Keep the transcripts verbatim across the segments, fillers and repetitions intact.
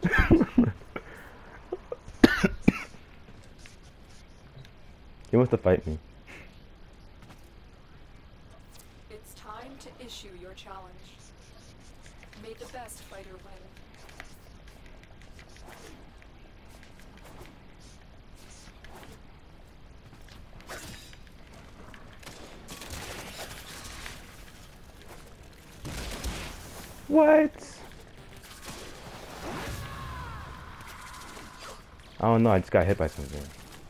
He wants to fight me. It's time to issue your challenge. May the best fighter win. What? I don't know, I just got hit by something.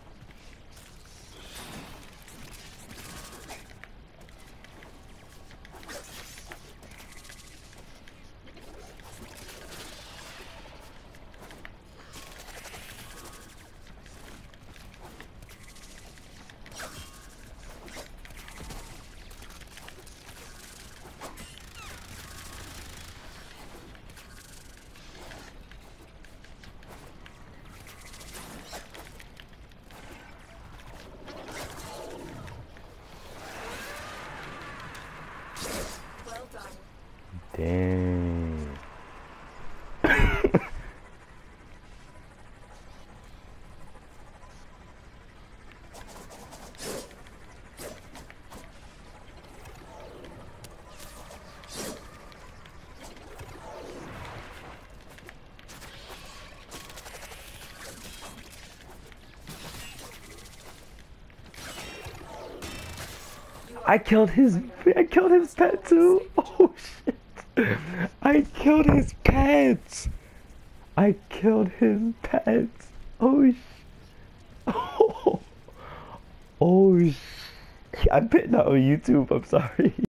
Well done. Dang. I killed his I killed his pet too. Oh shit. I killed his pet. I killed his pet. Oh sh Oh, oh sh I put that on YouTube, I'm sorry.